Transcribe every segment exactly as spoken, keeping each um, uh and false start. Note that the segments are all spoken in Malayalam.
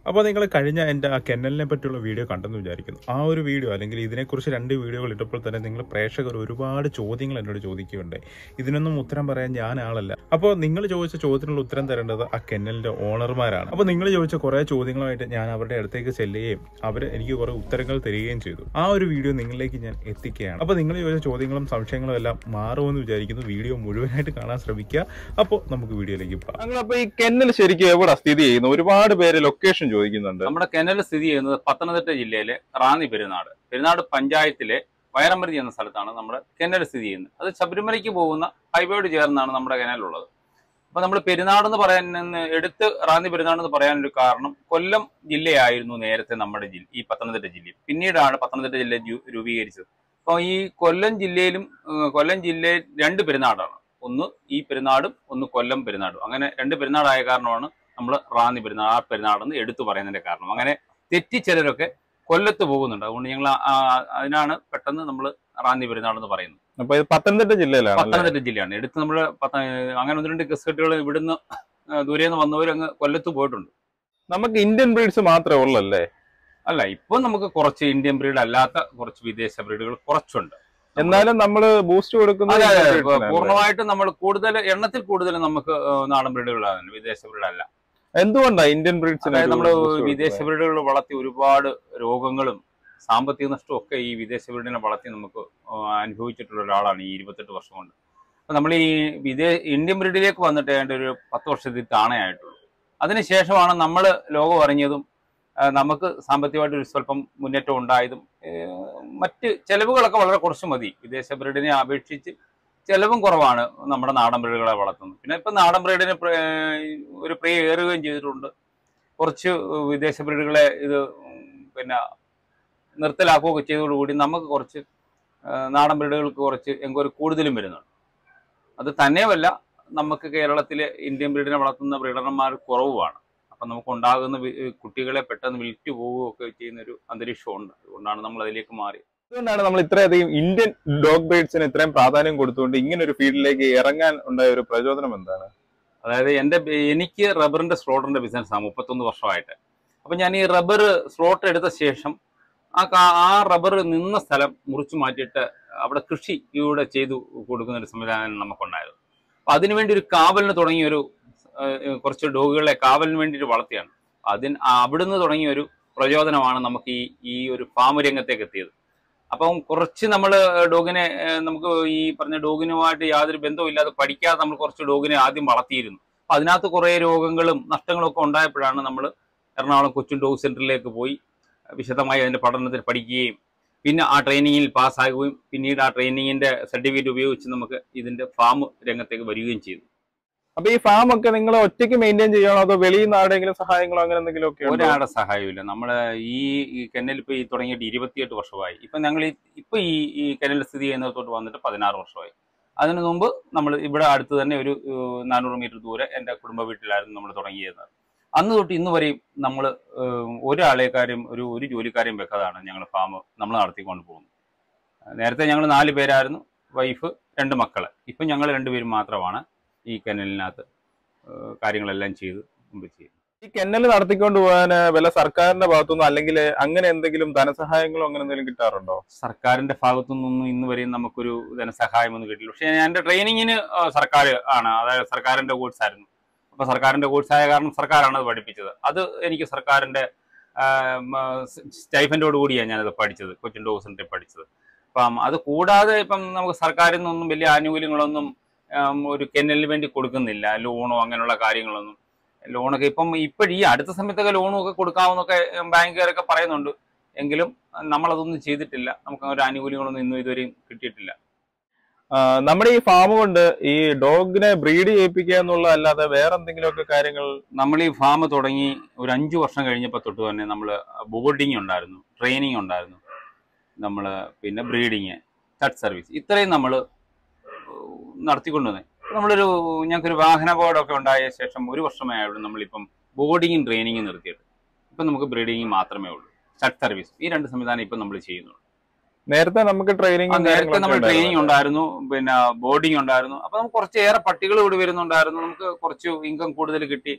അപ്പോൾ നിങ്ങൾ കഴിഞ്ഞ എൻ്റെ ആ കെന്നലിനെ പറ്റിയുള്ള വീഡിയോ കണ്ടെന്ന് വിചാരിക്കുന്നു. ആ ഒരു വീഡിയോ അല്ലെങ്കിൽ ഇതിനെക്കുറിച്ച് രണ്ട് വീഡിയോകൾ ഇട്ടപ്പോൾ തന്നെ നിങ്ങൾ പ്രേക്ഷകർ ഒരുപാട് ചോദ്യങ്ങൾ എന്നോട് ചോദിക്കുകയുണ്ടായി. ഇതിനൊന്നും ഉത്തരം പറയാൻ ഞാൻ ആളല്ല. അപ്പോൾ നിങ്ങൾ ചോദിച്ച ചോദ്യത്തിനുള്ള ഉത്തരം തരേണ്ടത് ആ കെന്നലിൻ്റെ ഓണർമാരാണ്. അപ്പോൾ നിങ്ങൾ ചോദിച്ച കുറേ ചോദ്യങ്ങളുമായിട്ട് ഞാൻ അവരുടെ അടുത്തേക്ക് ചെല്ലുകയും അവർ എനിക്ക് കുറേ ഉത്തരങ്ങൾ തരികയും ചെയ്തു. ആ ഒരു വീഡിയോ നിങ്ങളിലേക്ക് ഞാൻ എത്തിക്കുകയാണ്. അപ്പോൾ നിങ്ങൾ ചോദിച്ച ചോദ്യങ്ങളും സംശയങ്ങളും എല്ലാം മാറുമെന്ന് വിചാരിക്കുന്നു. വീഡിയോ മുഴുവനായിട്ട് കാണാൻ ശ്രമിക്കുക. അപ്പോൾ നമുക്ക് വീഡിയോയിലേക്ക് പോകാം. അപ്പൊ ഈ കെന്നൽ ശരിക്കും എവിടെ സ്ഥിതി ചെയ്യുന്നു? ഒരുപാട് പേര് ലൊക്കേഷൻ ചോദിക്കുന്നുണ്ട്. നമ്മുടെ കെന്നൽ സ്ഥിതി ചെയ്യുന്നത് പത്തനംതിട്ട ജില്ലയിലെ റാന്നി പെരുന്നാട് പെരുന്നാട് പഞ്ചായത്തിലെ വയറമ്പരുതി എന്ന സ്ഥലത്താണ് നമ്മുടെ കെന്നൽ സ്ഥിതി ചെയ്യുന്നത്. അത് ശബരിമലയ്ക്ക് പോകുന്ന ഹൈവേയോട് ചേർന്നാണ് നമ്മുടെ കെന്നലുള്ളത്. അപ്പൊ നമ്മൾ പെരുന്നാടെന്ന് പറയാൻ എടുത്ത് റാന്നി പെരുന്നാടെന്ന് പറയാനൊരു കാരണം, കൊല്ലം ജില്ലയായിരുന്നു നേരത്തെ നമ്മുടെ ജില്ല, ഈ പത്തനംതിട്ട ജില്ലയിൽ. പിന്നീടാണ് പത്തനംതിട്ട ജില്ല രൂപീകരിച്ചത്. അപ്പോൾ ഈ കൊല്ലം ജില്ലയിലും കൊല്ലം ജില്ലയിൽ രണ്ട് പെരുന്നാടാണ്. ഒന്ന് ഈ പെരുന്നാടും ഒന്ന് കൊല്ലം പെരുന്നാടും. അങ്ങനെ രണ്ട് പെരുന്നാടായ കാരണമാണ് നമ്മൾ റാന്നി പെരുന്നാട് ആ പെരുന്നാടെന്ന് എടുത്തു പറയുന്നതിന്റെ കാരണം. അങ്ങനെ തെറ്റിച്ചിലരൊക്കെ കൊല്ലത്ത് പോകുന്നുണ്ട്. അതുകൊണ്ട് ഞങ്ങൾ അതിനാണ് പെട്ടെന്ന് നമ്മൾ റാന്നി പെരുന്നാടെന്ന് പറയുന്നത്. അപ്പൊ ഇത് പത്തനംതിട്ട ജില്ലയിലാണ് പത്തനംതിട്ട ജില്ലയാണ്. എടുത്ത് നമ്മൾ അങ്ങനെ ഒന്ന് രണ്ട് ഗസറ്റുകൾ ഇവിടുന്ന് ദൂരെ നിന്ന് വന്നവർ അങ്ങ് കൊല്ലത്ത് പോയിട്ടുണ്ട്. നമുക്ക് ഇന്ത്യൻ ബ്രീഡ്സ് മാത്രമേ ഉള്ളല്ലേ? അല്ല, ഇപ്പൊ നമുക്ക് കുറച്ച് ഇന്ത്യൻ ബ്രീഡ് അല്ലാത്ത കുറച്ച് വിദേശ ബ്രീഡുകൾ കുറച്ചുണ്ട്. എന്നാലും നമ്മൾ ബൂസ്റ്റ് കൊടുക്കുന്നത് പൂർണ്ണമായിട്ടും നമ്മൾ കൂടുതൽ എണ്ണത്തിൽ കൂടുതൽ നമുക്ക് നാടൻ ബ്രീഡുകളാണ്, വിദേശ ബ്രീഡല്ല. എന്തുകൊണ്ടാണ് ഇന്ത്യൻ ബ്രീഡ്സ് നമ്മള് വിദേശ ബ്രീഡുകൾ വളർത്തി ഒരുപാട് രോഗങ്ങളും സാമ്പത്തിക നഷ്ടവും ഒക്കെ ഈ വിദേശ ബ്രീഡിനെ വളർത്തി നമുക്ക് അനുഭവിച്ചിട്ടുള്ള ഒരാളാണ് ഈ ഇരുപത്തെട്ട് വർഷം കൊണ്ട്. അപ്പൊ നമ്മൾ ഈ വിദേശ ഇന്ത്യൻ ബ്രീഡിലേക്ക് വന്നിട്ട് ഏതാണ്ട് ഒരു പത്ത് വർഷത്തിൽ താണയായിട്ടുള്ളൂ. അതിനുശേഷമാണ് നമ്മൾ ലോകം അറിഞ്ഞതും നമുക്ക് സാമ്പത്തികമായിട്ട് ഒരു സ്വല്പം മുന്നേറ്റം ഉണ്ടായതും. മറ്റ് ചെലവുകളൊക്കെ വളരെ കുറച്ച് മതി, വിദേശ ബ്രീഡിനെ അപേക്ഷിച്ച് ചെലവും കുറവാണ് നമ്മുടെ നാടൻ ബ്രീഡുകളെ വളർത്തുന്നത്. പിന്നെ ഇപ്പം നാടൻ ബ്രീഡിന് ഒരു പ്രിയ ഏറുകയും ചെയ്തിട്ടുണ്ട്. കുറച്ച് വിദേശ ബ്രീഡുകളെ ഇത് പിന്നെ നിർത്തലാക്കുകയൊക്കെ ചെയ്തതോടുകൂടി നമുക്ക് കുറച്ച് നാടൻ ബ്രീഡുകൾക്ക് കുറച്ച് എങ്കൊരു കൂടുതലും വരുന്നുണ്ട്. അത് തന്നെയുമല്ല, നമുക്ക് കേരളത്തിലെ ഇന്ത്യൻ ബ്രീഡിനെ വളർത്തുന്ന ബ്രീഡർമാർ കുറവുമാണ്. അപ്പം നമുക്കുണ്ടാകുന്ന കുട്ടികളെ പെട്ടെന്ന് വിൽറ്റ് പോവുകയൊക്കെ ചെയ്യുന്നൊരു അന്തരീക്ഷമുണ്ട്. അതുകൊണ്ടാണ് നമ്മൾ അതിലേക്ക് മാറി. അതുകൊണ്ടാണ് നമ്മൾ ഇത്രയധികം ഇന്ത്യൻ ഡോഗ് ബ്രീഡ്സിന് ഇത്രയും പ്രാധാന്യം കൊടുത്തുകൊണ്ട് ഇങ്ങനെ ഒരു ഫീൽഡിലേക്ക് ഇറങ്ങാൻ ഉണ്ടായ ഒരു പ്രചോദനം എന്താണ്? അതായത് എൻ്റെ എനിക്ക് റബ്ബറിന്റെ സ്ലോട്ടറിന്റെ ബിസിനസ്സാണ് മുപ്പത്തൊന്ന് വർഷമായിട്ട്. അപ്പം ഞാൻ ഈ റബ്ബർ സ്ലോട്ട് എടുത്ത ശേഷം ആ ആ റബ്ബർ നിന്ന സ്ഥലം മുറിച്ചു മാറ്റിയിട്ട് അവിടെ കൃഷിയുടെ ചെയ്തു കൊടുക്കുന്ന ഒരു സംവിധാനം നമുക്കുണ്ടായിരുന്നു. അപ്പം അതിനുവേണ്ടി ഒരു കാവലിന് തുടങ്ങിയൊരു കുറച്ച് ഡോഗുകളെ കാവലിന് വേണ്ടിയിട്ട് വളർത്തിയാണ്. അതിന് അവിടുന്ന് തുടങ്ങിയ ഒരു പ്രചോദനമാണ് നമുക്ക് ഈ ഈ ഒരു ഫാം രംഗത്തേക്ക് എത്തിയത്. അപ്പം കുറച്ച് നമ്മൾ ഡോഗിനെ നമുക്ക് ഈ പറഞ്ഞ ഡോഗിനുമായിട്ട് യാതൊരു ബന്ധവും ഇല്ലാതെ പഠിക്കാതെ നമ്മൾ കുറച്ച് ഡോഗിനെ ആദ്യം വളർത്തിയിരുന്നു. അപ്പം അതിനകത്ത് കുറേ രോഗങ്ങളും നഷ്ടങ്ങളും ഒക്കെ ഉണ്ടായപ്പോഴാണ് നമ്മൾ എറണാകുളം കൊച്ചിൻ ഡോഗ് സെന്ററിലേക്ക് പോയി വിശദമായി അതിൻ്റെ പഠനത്തിൽ പഠിക്കുകയും പിന്നെ ആ ട്രെയിനിങ്ങിൽ പാസ്സാകുകയും പിന്നീട് ആ ട്രെയിനിങ്ങിൻ്റെ സർട്ടിഫിക്കറ്റ് ഉപയോഗിച്ച് നമുക്ക് ഇതിൻ്റെ ഫാം രംഗത്തേക്ക് വരികയും ചെയ്തു. അപ്പൊ ഈ ഫാം ഒക്കെ നിങ്ങൾ ഒറ്റയ്ക്ക് മെയിൻറ്റെയിൻ ചെയ്യണോ അതോ വെളിയിൽ നിന്ന് ആരുടെയെങ്കിലും സഹായങ്ങളോ അങ്ങനെ എന്തെങ്കിലും ഒക്കെ? ഒരാളുടെ സഹായമില്ല. നമ്മൾ ഈ കെന്നൽ ഇപ്പൊ ഈ തുടങ്ങിയിട്ട് ഇരുപത്തിയെട്ട് വർഷമായി. ഇപ്പൊ ഞങ്ങൾ ഇപ്പൊ ഈ ഈ കെന്നൽ സ്ഥിതി ചെയ്യുന്നിടത്തോട്ട് വന്നിട്ട് പതിനാറ് വർഷമായി. അതിനു മുമ്പ് നമ്മൾ ഇവിടെ അടുത്ത് തന്നെ ഒരു നാനൂറ് മീറ്റർ ദൂരെ എൻ്റെ കുടുംബ വീട്ടിലായിരുന്നു നമ്മൾ തുടങ്ങിയത്. അന്ന് തൊട്ട് ഇന്ന് വരെയും നമ്മൾ ഒരാളെക്കാരും ഒരു ഒരു ജോലിക്കാരെയും വെക്കാതാണ് ഞങ്ങൾ ഫാം നമ്മൾ നടത്തിക്കൊണ്ട് പോകുന്നത്. നേരത്തെ ഞങ്ങൾ നാല് പേരായിരുന്നു, വൈഫ് രണ്ട് മക്കള്. ഇപ്പം ഞങ്ങൾ രണ്ടുപേരും മാത്രമാണ് ഈ കെന്നലിനകത്ത് കാര്യങ്ങളെല്ലാം ചെയ്ത് മുമ്പ് ചെയ്യും. ഈ കെന്നൽ നടത്തിക്കൊണ്ട് പോകാൻ വല്ല സർക്കാരിന്റെ ഭാഗത്തുനിന്നോ അല്ലെങ്കിൽ അങ്ങനെ എന്തെങ്കിലും ധനസഹായങ്ങളോ അങ്ങനെ എന്തെങ്കിലും കിട്ടാറുണ്ടോ? സർക്കാരിന്റെ ഭാഗത്തുനിന്നൊന്നും ഇന്ന് വരെയും നമുക്കൊരു ധനസഹായം ഒന്നും കിട്ടില്ല. പക്ഷേ എൻ്റെ ട്രെയിനിങ്ങിന് സർക്കാർ ആണ്, അതായത് സർക്കാരിന്റെ കോഴ്സ് ആയിരുന്നു. അപ്പൊ സർക്കാരിന്റെ കോഴ്സ് ആയ കാരണം സർക്കാരാണ് അത് പഠിപ്പിച്ചത്. അത് എനിക്ക് സർക്കാരിന്റെ സ്റ്റൈഫൻഡോട് കൂടിയാണ് ഞാനത് പഠിച്ചത്, കൊച്ചിൻ ഡോഗ് സെന്ററിൽ പഠിച്ചത്. അപ്പം അത് കൂടാതെ ഇപ്പം നമുക്ക് സർക്കാരിൽ നിന്നൊന്നും വലിയ ആനുകൂല്യങ്ങളൊന്നും ഒരു കെന്നലിന് വേണ്ടി കൊടുക്കുന്നില്ല. ലോണോ അങ്ങനെയുള്ള കാര്യങ്ങളൊന്നും. ലോണൊക്കെ ഇപ്പം ഇപ്പോഴും ഈ അടുത്ത സമയത്തൊക്കെ ലോണും ഒക്കെ കൊടുക്കാമെന്നൊക്കെ ബാങ്കുകാരൊക്കെ പറയുന്നുണ്ട്. എങ്കിലും നമ്മളതൊന്നും ചെയ്തിട്ടില്ല. നമുക്ക് ഒരു ആനുകൂല്യങ്ങളൊന്നും ഇന്നും ഇതുവരെയും കിട്ടിയിട്ടില്ല. നമ്മുടെ ഈ ഫാം കൊണ്ട് ഈ ഡോഗിനെ ബ്രീഡ് ചെയ്യിപ്പിക്കുക എന്നുള്ള അല്ലാതെ വേറെ എന്തെങ്കിലുമൊക്കെ കാര്യങ്ങൾ? നമ്മൾ ഈ ഫാം തുടങ്ങി ഒരു അഞ്ചു വർഷം കഴിഞ്ഞപ്പോൾ തൊട്ട് തന്നെ നമ്മൾ ബോർഡിങ് ഉണ്ടായിരുന്നു, ട്രെയിനിങ് ഉണ്ടായിരുന്നു, നമ്മൾ പിന്നെ ബ്രീഡിങ്, തട്ട് സർവീസ്, ഇത്രയും നമ്മൾ നടത്തിക്കൊണ്ടുവന്നത്. നമ്മളൊരു ഞങ്ങൾക്കൊരു വാഹന ബോർഡൊക്കെ ഉണ്ടായ ശേഷം ഒരു വർഷമായുള്ളൂ നമ്മളിപ്പം ബോർഡിങ്ങും ട്രെയിനിങ്ങും നിർത്തിയിട്ട്. ഇപ്പം നമുക്ക് ബ്രീഡിങ് മാത്രമേ ഉള്ളൂ, തട്ട് സർവീസ്, ഈ രണ്ട് സംവിധാനം ഇപ്പം നമ്മൾ ചെയ്യുന്നുള്ളൂ. നേരത്തെ നമുക്ക് ട്രെയിനിങ് നേരത്തെ നമ്മൾ ട്രെയിനിങ് ഉണ്ടായിരുന്നു, പിന്നെ ബോർഡിങ് ഉണ്ടായിരുന്നു. അപ്പൊ നമുക്ക് കുറച്ചേറെ പട്ടികൾ കൂടി വരുന്നുണ്ടായിരുന്നു. നമുക്ക് കുറച്ച് ഇൻകം കൂടുതൽ കിട്ടി.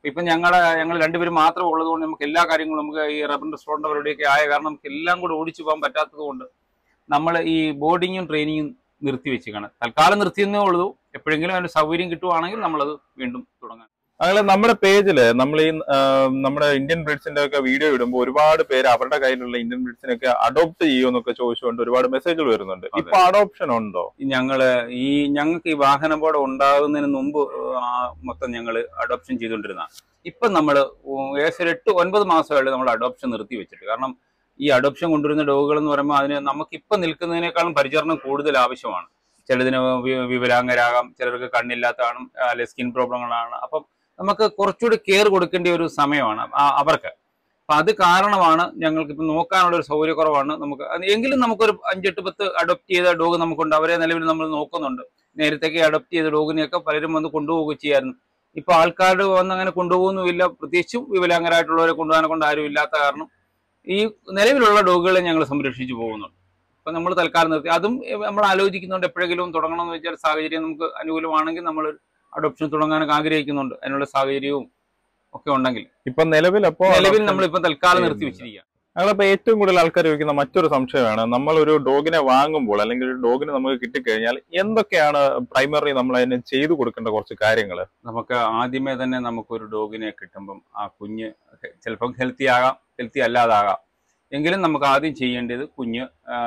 ഇപ്പം ഞങ്ങളുടെ ഞങ്ങൾ രണ്ടുപേരും മാത്രം ഉള്ളതുകൊണ്ട് നമുക്ക് എല്ലാ കാര്യങ്ങളും നമുക്ക് ഈ റബ്ബർ റെസ്റ്റോറൻ്റ് അവരുടെയൊക്കെ ആയ കാരണം നമുക്ക് എല്ലാം കൂടെ ഓടിച്ചു പോകാൻ പറ്റാത്തത് കൊണ്ട് നമ്മൾ ഈ ബോർഡിങ്ങും ട്രെയിനിങ്ങും നിർത്തി വെച്ചിരിക്കുകയാണ്. തൽക്കാലം നിർത്തിയെന്നേ ഉള്ളൂ. എപ്പോഴെങ്കിലും അതിന് സൗകര്യം കിട്ടുവാണെങ്കിൽ നമ്മളത് വീണ്ടും തുടങ്ങാം. അങ്ങനെ നമ്മുടെ പേജില് നമ്മൾ ഈ നമ്മുടെ ഇന്ത്യൻ ബ്രീഡ്സിന്റെ ഒക്കെ വീഡിയോ ഇടുമ്പോൾ ഒരുപാട് പേര് അവരുടെ കയ്യിലുള്ള ഇന്ത്യൻ ബ്രീഡ്സിനൊക്കെ അഡോപ്റ്റ് ചെയ്യുമെന്നൊക്കെ ചോദിച്ചുകൊണ്ട് ഒരുപാട് മെസ്സേജുകൾ വരുന്നുണ്ട്. ഇപ്പൊ അഡോപ്ഷൻ ഉണ്ടോ? ഞങ്ങള് ഈ ഞങ്ങൾക്ക് ഈ വാഹന ബോർഡ് ഉണ്ടാകുന്നതിന് മുമ്പ് മൊത്തം ഞങ്ങൾ അഡോപ്ഷൻ ചെയ്തുകൊണ്ടിരുന്ന ഇപ്പൊ നമ്മൾ ഏകദേശം എട്ട് ഒൻപത് മാസമായിട്ട് നമ്മൾ അഡോപ്ഷൻ നിർത്തി വെച്ചിട്ട്. കാരണം ഈ അഡോപ്ഷൻ കൊണ്ടുവരുന്ന ഡോഗുകൾ എന്ന് പറയുമ്പോൾ അതിന് നമുക്കിപ്പം നിൽക്കുന്നതിനേക്കാളും പരിചരണം കൂടുതൽ ആവശ്യമാണ്. ചിലതിന് വിവരാംഗരാകാം, ചിലർക്ക് കണ്ണില്ലാത്തതാണ്, അല്ലെ സ്കിൻ പ്രോബ്ലങ്ങളാണ്. അപ്പം നമുക്ക് കുറച്ചുകൂടി കെയർ കൊടുക്കേണ്ട ഒരു സമയമാണ് അവർക്ക്. അപ്പൊ അത് കാരണമാണ് ഞങ്ങൾക്ക് ഇപ്പം നോക്കാനുള്ള ഒരു സൗകര്യക്കുറവാണ് നമുക്ക്. എങ്കിലും നമുക്കൊരു അഞ്ചെട്ട് പത്ത് അഡോപ്റ്റ് ചെയ്ത ഡോഗ് നമുക്കുണ്ട്. അവരെ നിലവിൽ നമ്മൾ നോക്കുന്നുണ്ട്. നേരത്തേക്ക് അഡോപ്റ്റ് ചെയ്ത ഡോഗിനെയൊക്കെ പലരും വന്ന് കൊണ്ടുപോവുക ചെയ്യായിരുന്നു. ഇപ്പൊ ആൾക്കാർ വന്ന് അങ്ങനെ കൊണ്ടുപോകുന്നുമില്ല. പ്രത്യേകിച്ചും വിവലാംഗരായിട്ടുള്ളവരെ കൊണ്ടുപോകാനെ കൊണ്ട് ആരും ഇല്ലാത്ത കാരണം ഈ നിലവിലുള്ള ഡോഗുകളെ ഞങ്ങൾ സംരക്ഷിച്ചു പോകുന്നുണ്ട്. അപ്പൊ നമ്മൾ തൽക്കാലം നിർത്തി. അതും നമ്മൾ ആലോചിക്കുന്നുണ്ട് എപ്പോഴെങ്കിലും തുടങ്ങണം എന്ന് വെച്ചാൽ സാഹചര്യം നമുക്ക് അനുകൂലമാണെങ്കിൽ നമ്മൾ അഡോപ്ഷൻ തുടങ്ങാനൊക്കെ ആഗ്രഹിക്കുന്നുണ്ട്. അതിനുള്ള സാഹചര്യവും ഒക്കെ ഉണ്ടെങ്കിൽ ഇപ്പൊ നിലവിൽ അപ്പോ നിലവിൽ നമ്മളിപ്പോ തൽക്കാലം നിർത്തി വെച്ചിരിക്കുക. ഞങ്ങളിപ്പോ ഏറ്റവും കൂടുതൽ ആൾക്കാർ ചോദിക്കുന്ന മറ്റൊരു സംശയമാണ്, നമ്മൾ ഒരു ഡോഗിനെ വാങ്ങുമ്പോൾ അല്ലെങ്കിൽ ഒരു ഡോഗിനെ നമുക്ക് കിട്ടിക്കഴിഞ്ഞാൽ എന്തൊക്കെയാണ് പ്രൈമറി നമ്മൾ അതിന് ചെയ്തു കൊടുക്കേണ്ട കുറച്ച് കാര്യങ്ങൾ? നമുക്ക് ആദ്യമേ തന്നെ നമുക്കൊരു ഡോഗിനെ കിട്ടുമ്പം ആ കുഞ്ഞ് ചിലപ്പം ഹെൽത്തി ആകാം, ഹെൽത്തി അല്ലാതാകാം. എങ്കിലും നമുക്ക് ആദ്യം ചെയ്യേണ്ടത് കുഞ്ഞ്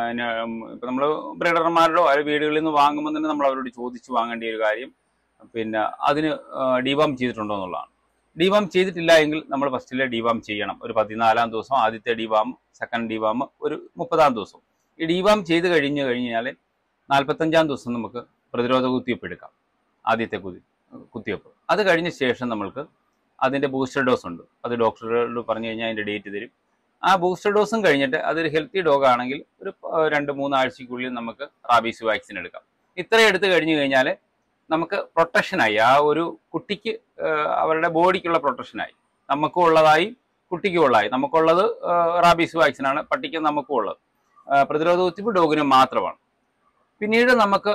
ഇപ്പം നമ്മൾ ബ്രീഡർമാരുടെ വീടുകളിൽ നിന്ന് വാങ്ങുമ്പോൾ തന്നെ നമ്മൾ അവരോട് ചോദിച്ച് വാങ്ങേണ്ട ഒരു കാര്യം പിന്നെ അതിന് ഡിവാം ചെയ്തിട്ടുണ്ടോ എന്നുള്ളതാണ്. ഡിവാം ചെയ്തിട്ടില്ല എങ്കിൽ നമ്മൾ ഫസ്റ്റിലെ ഡിവാം ചെയ്യണം. ഒരു പതിനാലാം ദിവസം ആദ്യത്തെ ഡിവാം, സെക്കൻഡ് ഡിവാം ഒരു മുപ്പതാം ദിവസം. ഈ ഡിവാം ചെയ്ത് കഴിഞ്ഞ് കഴിഞ്ഞാൽ നാൽപ്പത്തഞ്ചാം ദിവസം നമുക്ക് പ്രതിരോധ കുത്തിവയ്പ്പ് എടുക്കാം. ആദ്യത്തെ കുതി കുത്തിവയ്പ്പ് അത് കഴിഞ്ഞ ശേഷം നമ്മൾക്ക് അതിൻ്റെ ബൂസ്റ്റർ ഡോസ് ഉണ്ട്. അത് ഡോക്ടറോട് പറഞ്ഞു കഴിഞ്ഞാൽ അതിൻ്റെ ഡേറ്റ് തരും. ആ ബൂസ്റ്റർ ഡോസും കഴിഞ്ഞിട്ട് അതൊരു ഹെൽത്തി ഡോഗ് ആണെങ്കിൽ ഒരു രണ്ട് മൂന്നാഴ്ചക്കുള്ളിൽ നമുക്ക് റാബീസ് വാക്സിൻ എടുക്കാം. ഇത്രയും എടുത്തു കഴിഞ്ഞു കഴിഞ്ഞാൽ നമുക്ക് പ്രൊട്ടക്ഷനായി, ആ ഒരു കുട്ടിക്ക് അവരുടെ ബോഡിക്കുള്ള പ്രൊട്ടക്ഷനായി, നമുക്കും ഉള്ളതായി കുട്ടിക്കും ഉള്ളതായി. നമുക്കുള്ളത് റാബീസ് വാക്സിനാണ്, പട്ടിക്ക് നമുക്കും ഉള്ളത്. പ്രതിരോധ കുത്തിവയ്പ്പ് ഡോഗിന് മാത്രമാണ്. പിന്നീട് നമുക്ക്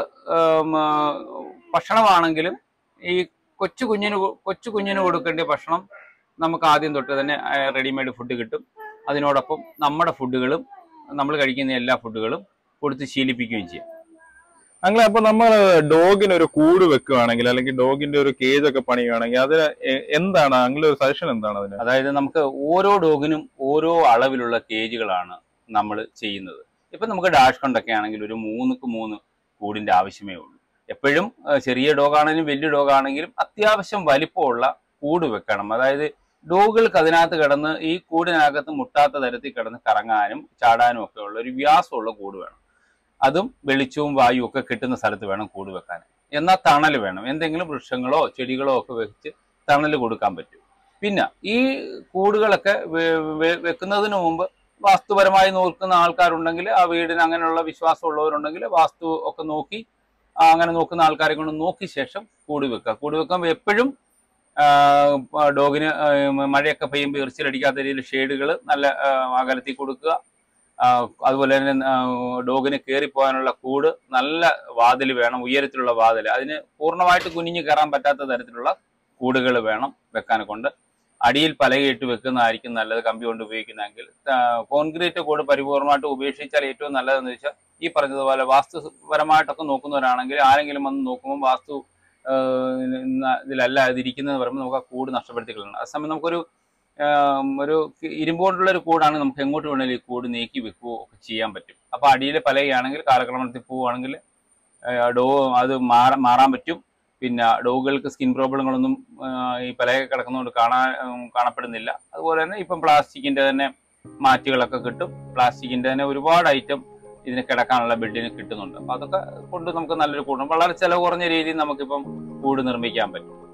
ഭക്ഷണമാണെങ്കിലും ഈ കൊച്ചു കുഞ്ഞിന് കൊച്ചു കുഞ്ഞിന് കൊടുക്കേണ്ട ഭക്ഷണം നമുക്ക് ആദ്യം തൊട്ട് തന്നെ റെഡിമെയ്ഡ് ഫുഡ് കിട്ടും. അതിനോടൊപ്പം നമ്മുടെ ഫുഡുകളും നമ്മൾ കഴിക്കുന്ന എല്ലാ ഫുഡുകളും കൊടുത്ത് ശീലിപ്പിക്കുകയും ചെയ്യാം. അങ്ങനെ അപ്പൊ നമ്മൾ ഡോഗിന് ഒരു കൂട് വെക്കുകയാണെങ്കിൽ അല്ലെങ്കിൽ ഡോഗിന്റെ ഒരു കേജ് ഒക്കെ പണിയുകയാണെങ്കിൽ അതിന് എന്താണ് അങ്ങനെ ഒരു സജഷൻ എന്താണ് അതിന്? അതായത് നമുക്ക് ഓരോ ഡോഗിനും ഓരോ അളവിലുള്ള കേജുകളാണ് നമ്മൾ ചെയ്യുന്നത്. ഇപ്പൊ നമുക്ക് ഡാഷ് കൊണ്ടൊക്കെ ആണെങ്കിൽ ഒരു മൂന്നുക്ക് മൂന്ന് കൂടിന്റെ ആവശ്യമേ ഉള്ളൂ. എപ്പോഴും ചെറിയ ഡോഗാണെങ്കിലും വലിയ ഡോഗാണെങ്കിലും അത്യാവശ്യം വലിപ്പമുള്ള കൂട് വെക്കണം. അതായത് ഡോഗുകൾക്ക് അതിനകത്ത് കിടന്ന് ഈ കൂടിനകത്ത് മുട്ടാത്ത തരത്തിൽ കിടന്ന് കറങ്ങാനും ചാടാനും ഒക്കെ ഉള്ള ഒരു വ്യാസമുള്ള കൂട് വേണം. അതും വെളിച്ചവും വായുവും ഒക്കെ കിട്ടുന്ന സ്ഥലത്ത് വേണം കൂട് വെക്കാൻ. എന്നാൽ തണൽ വേണം. എന്തെങ്കിലും വൃക്ഷങ്ങളോ ചെടികളോ ഒക്കെ വെച്ച് തണൽ കൊടുക്കാൻ പറ്റും. പിന്നെ ഈ കൂടുകളൊക്കെ വെക്കുന്നതിന് മുമ്പ് വാസ്തുപരമായി നോക്കുന്ന ആൾക്കാരുണ്ടെങ്കിൽ, ആ വീടിന് അങ്ങനെയുള്ള വിശ്വാസമുള്ളവരുണ്ടെങ്കിൽ വാസ്തു ഒക്കെ നോക്കി അങ്ങനെ നോക്കുന്ന ആൾക്കാരെ കൊണ്ട് നോക്കി ശേഷം കൂട് വെക്കുക. കൂട് വെക്കുമ്പോൾ എപ്പോഴും ഡോഗിന് മഴയൊക്കെ പെയ്യുമ്പോൾ എറിച്ചിലടിക്കാത്ത രീതിയിൽ ഷെയ്ഡുകൾ നല്ല അകലത്തിൽ കൊടുക്കുക. അതുപോലെ തന്നെ ഡോഗിന് കയറിപ്പോകാനുള്ള കൂട് നല്ല വാതിൽ വേണം, ഉയരത്തിലുള്ള വാതിൽ. അതിന് പൂർണ്ണമായിട്ട് കുനിഞ്ഞ് കയറാൻ പറ്റാത്ത തരത്തിലുള്ള കൂടുകൾ വേണം വെക്കാൻ. കൊണ്ട് അടിയിൽ പലകയിട്ട് വെക്കുന്നതായിരിക്കും നല്ലത്. കമ്പി കൊണ്ട് ഉപയോഗിക്കുന്നതെങ്കിൽ കോൺക്രീറ്റ് കൂട് പരിപൂർണമായിട്ട് ഉപേക്ഷിച്ചാൽ ഏറ്റവും നല്ലതെന്ന് വെച്ചാൽ ഈ പറഞ്ഞതുപോലെ വാസ്തുപരമായിട്ടൊക്കെ നോക്കുന്നവരാണെങ്കിൽ ആരെങ്കിലും വന്ന് നോക്കുമ്പോൾ വാസ്തു ഇതിലല്ല ഇതിരിക്കുന്നത് പറയുമ്പോൾ നമുക്ക് ആ കൂട് നഷ്ടപ്പെടുത്തി കളയണം. അതേസമയം നമുക്കൊരു ഒരു ഇരുമ്പോണ്ടുള്ള ഒരു കൂടാണ്, നമുക്ക് എങ്ങോട്ട് വേണമെങ്കിലും ഈ കൂട് നീക്കി വെക്കുകയോ ഒക്കെ ചെയ്യാൻ പറ്റും. അപ്പോൾ അടിയിൽ പലകയാണെങ്കിൽ കാലക്രമണത്തിൽ പോവുകയാണെങ്കിൽ ഡോ അത് മാറാ മാറാൻ പറ്റും. പിന്നെ ഡോഗുകൾക്ക് സ്കിൻ പ്രോബ്ലങ്ങളൊന്നും ഈ പലക കിടക്കുന്നതുകൊണ്ട് കാണാൻ കാണപ്പെടുന്നില്ല. അതുപോലെ തന്നെ ഇപ്പം പ്ലാസ്റ്റിക്കിൻ്റെ തന്നെ മാറ്റുകളൊക്കെ കിട്ടും. പ്ലാസ്റ്റിക്കിൻ്റെ തന്നെ ഒരുപാട് ഐറ്റം ഇതിന് കിടക്കാനുള്ള ബെഡിന് കിട്ടുന്നുണ്ട്. അപ്പോൾ അതൊക്കെ കൊണ്ട് നമുക്ക് നല്ലൊരു കൂട് വളരെ ചിലവ് കുറഞ്ഞ രീതിയിൽ നമുക്കിപ്പം കൂട് നിർമ്മിക്കാൻ പറ്റും.